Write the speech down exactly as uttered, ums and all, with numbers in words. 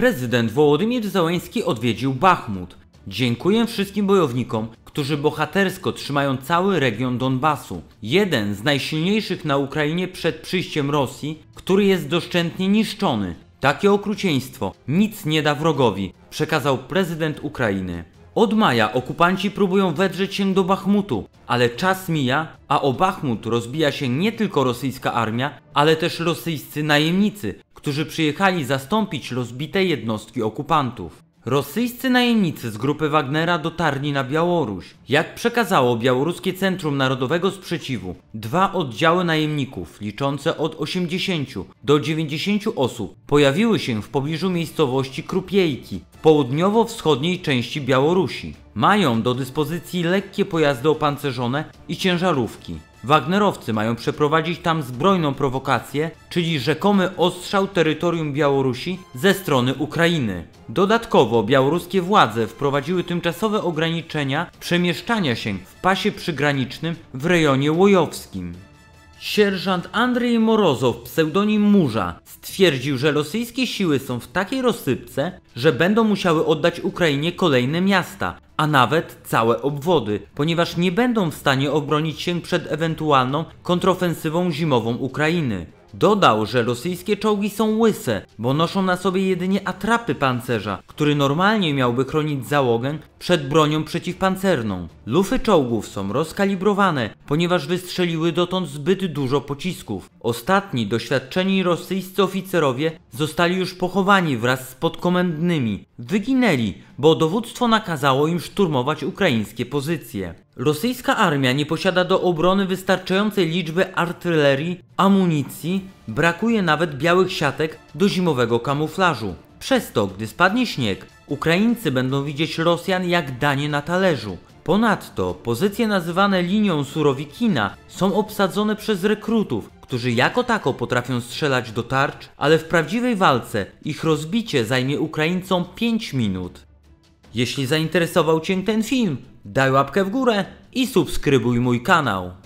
Prezydent Wołodymyr Zełenski odwiedził Bachmut. Dziękuję wszystkim bojownikom, którzy bohatersko trzymają cały region Donbasu. Jeden z najsilniejszych na Ukrainie przed przyjściem Rosji, który jest doszczętnie niszczony. Takie okrucieństwo nic nie da wrogowi, przekazał prezydent Ukrainy. Od maja okupanci próbują wedrzeć się do Bachmutu, ale czas mija, a o Bachmut rozbija się nie tylko rosyjska armia, ale też rosyjscy najemnicy, którzy przyjechali zastąpić rozbite jednostki okupantów. Rosyjscy najemnicy z grupy Wagnera dotarli na Białoruś. Jak przekazało Białoruskie Centrum Narodowego Sprzeciwu, dwa oddziały najemników liczące od osiemdziesięciu do dziewięćdziesięciu osób pojawiły się w pobliżu miejscowości Krupiejki w południowo-wschodniej części Białorusi. Mają do dyspozycji lekkie pojazdy opancerzone i ciężarówki. Wagnerowcy mają przeprowadzić tam zbrojną prowokację, czyli rzekomy ostrzał terytorium Białorusi ze strony Ukrainy. Dodatkowo białoruskie władze wprowadziły tymczasowe ograniczenia przemieszczania się w pasie przygranicznym w rejonie łojowskim. Sierżant Andrzej Morozow, pseudonim Murza, stwierdził, że rosyjskie siły są w takiej rozsypce, że będą musiały oddać Ukrainie kolejne miasta, a nawet całe obwody, ponieważ nie będą w stanie obronić się przed ewentualną kontrofensywą zimową Ukrainy. Dodał, że rosyjskie czołgi są łyse, bo noszą na sobie jedynie atrapy pancerza, który normalnie miałby chronić załogę przed bronią przeciwpancerną. Lufy czołgów są rozkalibrowane, ponieważ wystrzeliły dotąd zbyt dużo pocisków. Ostatni doświadczeni rosyjscy oficerowie zostali już pochowani wraz z podkomendnymi. Wyginęli, bo dowództwo nakazało im szturmować ukraińskie pozycje. Rosyjska armia nie posiada do obrony wystarczającej liczby artylerii, amunicji, brakuje nawet białych siatek do zimowego kamuflażu. Przez to, gdy spadnie śnieg, Ukraińcy będą widzieć Rosjan jak danie na talerzu. Ponadto pozycje nazywane linią Surowikina są obsadzone przez rekrutów, którzy jako tako potrafią strzelać do tarcz, ale w prawdziwej walce ich rozbicie zajmie Ukraińcom pięć minut. Jeśli zainteresował Cię ten film, daj łapkę w górę i subskrybuj mój kanał.